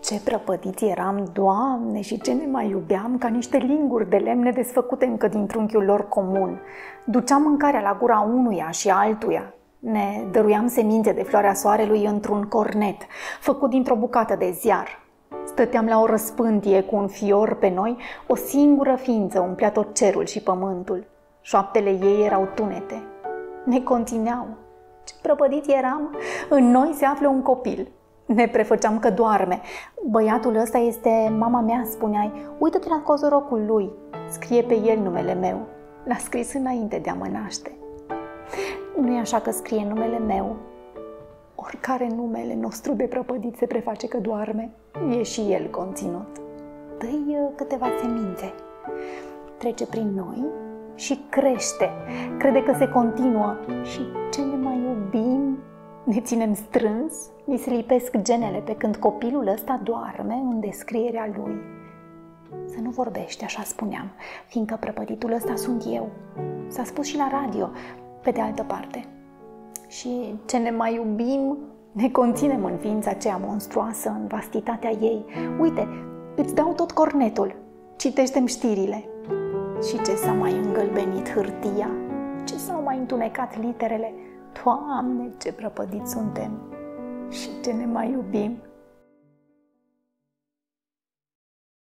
Ce prăpădiți eram, Doamne, și ce ne mai iubeam, ca niște linguri de lemne desfăcute încă din trunchiul lor comun. Duceam mâncarea la gura unuia și altuia. Ne dăruiam semințe de floarea soarelui într-un cornet, făcut dintr-o bucată de ziar. Stăteam la o răspântie cu un fior pe noi, o singură ființă umplea tot cerul și pământul. Șoaptele ei erau tunete. Ne conțineau. Ce prăpădiți eram! În noi se află un copil. Ne prefăceam că doarme. Băiatul ăsta este mama mea, spuneai. Uită-te la cozorocul lui. Scrie pe el numele meu. L-a scris înainte de a mă naște. Nu-i așa că scrie numele meu? Oricare numele nostru de prăpădit se preface că doarme, e și el conținut. Dă-i câteva semințe. Trece prin noi și crește. Crede că se continuă. Și ce ne mai iubim, ne ținem strâns, ni se lipesc genele pe când copilul ăsta doarme în descrierea lui. Să nu vorbești, așa spuneam, fiindcă prăpăditul ăsta sunt eu. S-a spus și la radio, pe de altă parte. Și ce ne mai iubim, ne conținem în ființa aceea monstruoasă, în vastitatea ei. Uite, îți dau tot cornetul, citește-mi știrile. Și ce s-a mai îngălbenit hârtia, ce s-au mai întunecat literele. Doamne, ce prăpădiți suntem și ce ne mai iubim.